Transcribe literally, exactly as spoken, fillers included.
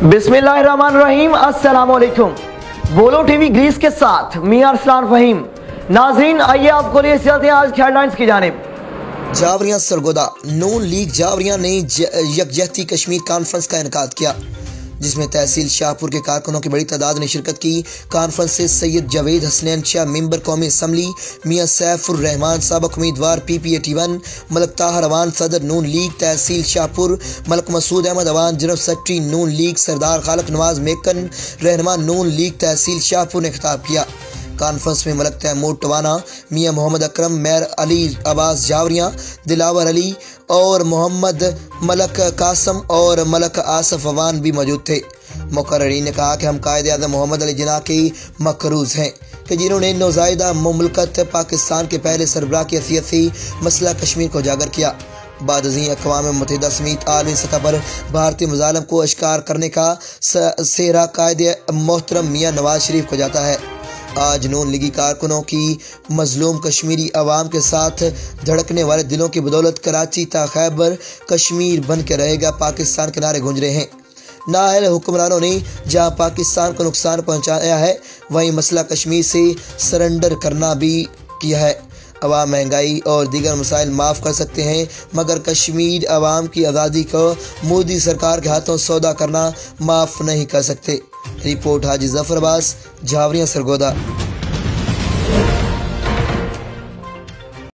बिस्मिल्लाहिर्रहमानिर्रहीम, अस्सलामुअलैकुम। बोलो टीवी ग्रीस के साथ मियां अरसलान फहीम। नाज़रीन, आइए आपको लिए चलते हैं आज की हेडलाइंस की जानिब। जावरियां सरगोदा। नून लीग जावरियां ने यकजहती कश्मीर कॉन्फ्रेंस का इनेकाद किया, जिसमें तहसील शाहपुर के कारकुनों की बड़ी तादाद ने शिरकत की। कॉन्फ्रेंस से सैयद जावेद हसनैन शाह मेंबर कौमी असम्बली, मियां सैफुर रहमान साबक उम्मीदवार P P eighty one, Malik Tahir Awan सदर नून लीग तहसील शाहपुर, मलक मसूद अहमद अवान जनरल सेक्रेटरी नून लीग, सरदार खालक नवाज मेकन रहनुमा नून लीग तहसील शाहपुर ने खिताब किया। कॉन्फ्रेंस में मलक तैमूर टवाना, मियां मोहम्मद अकरम, मेयर अली अब्बास जावरियां, दिलावर अली और मोहम्मद मलक कासम और मलक आसफ अवान भी मौजूद थे। मुकर्ररीन ने कहा कि हम कायदे आज़म मोहम्मद अली जिन्ना के मकरूज़ हैं कि जिन्होंने नौज़ायदा मुमलकत पाकिस्तान के पहले सरबराह की हैसियत से मसला कश्मीर को उजागर किया। बाद अज़ीं अक़वाम मुत्तहिदा समेत आलमी सतह पर भारतीय मुज़ालम को अश्कार करने का सेहरा कायदे मोहतरम मियां नवाज शरीफ को जाता है। आज नून लीगी कारकुनों की मजलूम कश्मीरी अवाम के साथ धड़कने वाले दिलों की बदौलत कराची ता खैबर कश्मीर बन के रहेगा पाकिस्तान के नारे गूंज रहे हैं। नाअहल हुक्मरानों ने जहां पाकिस्तान को नुकसान पहुंचाया है, वहीं मसला कश्मीर से सरेंडर करना भी किया है। अवाम महंगाई और दीगर मसाइल माफ़ कर सकते हैं, मगर कश्मीर अवाम की आज़ादी को मोदी सरकार के हाथों सौदा करना माफ़ नहीं कर सकते। रिपोर्ट हाजी जफर अब्बास, जावरियां सरगोदा।